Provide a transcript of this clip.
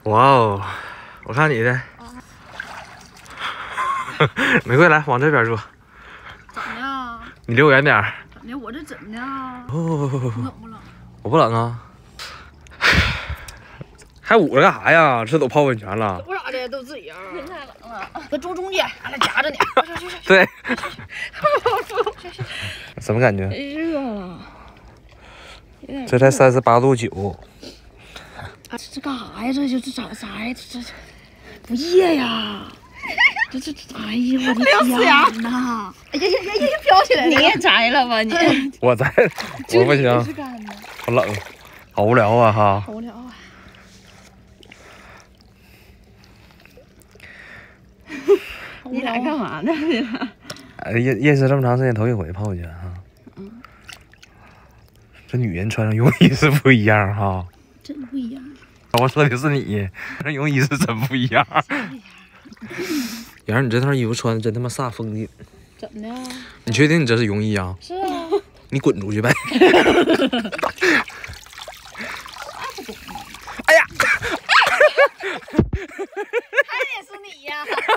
哇哦，我看你的。玫瑰来，往这边坐。 怎么样？ 你离我远点儿。 怎么的？我这怎么的？ 哦， 冷不冷？ 我不冷啊。还捂着干啥呀？这都泡温泉了。 我咋的？都自己人。天太冷了。搁中间，俺俩夹着你。 对。什么感觉？ 热了。 这才38.9度。 啊，这干啥呀？这咋啥呀？这不热呀？这哎呀，我的天呐！哎呀，飘起来了！你也摘了吧你？ 我摘，我不行，好冷，好无聊啊哈！ 好无聊啊！你俩干嘛呢？ 认识这么长时间，头一回泡温泉哈。这女人穿上泳衣是不一样哈。 真不一样。 我说的是你，这泳衣是真不一样。杨儿，你这套衣服穿的真他妈煞风景。 怎么的？ 你确定你这是泳衣啊？ 是啊。 你滚出去呗！哎呀！ 还得是你呀！